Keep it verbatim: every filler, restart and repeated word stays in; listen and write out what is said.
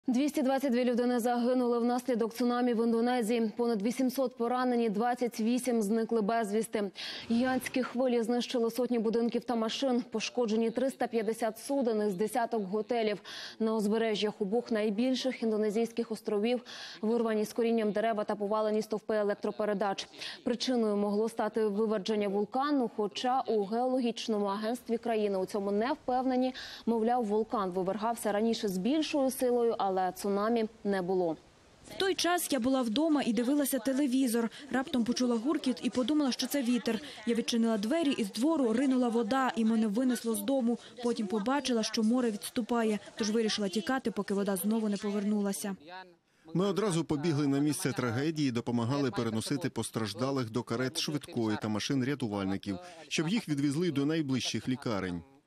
двісті двадцять дві людини загинули внаслідок цунамі в Індонезії. Понад вісімсот поранені, двадцять вісім зникли безвісти. Гігантські хвилі знищили сотні будинків та машин. Пошкоджені триста п'ятдесят суден із десяток готелів. На узбережжях обох найбільших індонезійських островів вирвані з корінням дерева та повалені стовпи електропередач. Причиною могло стати виверження вулкану, хоча у геологічному агентстві країни у цьому не впевнені. Мовляв, вулкан вивергався раніше з більшою силою, але цунамі не було. В той час я була вдома і дивилася телевізор. Раптом почула гуркіт і подумала, що це вітер. Я відчинила двері, і з двору ринула вода, і мене винесло з дому. Потім побачила, що море відступає, тож вирішила тікати, поки вода знову не повернулася. Ми одразу побігли на місце трагедії і допомагали переносити постраждалих до карет швидкої та машин рятувальників, щоб їх відвезли до найближчих лікарень.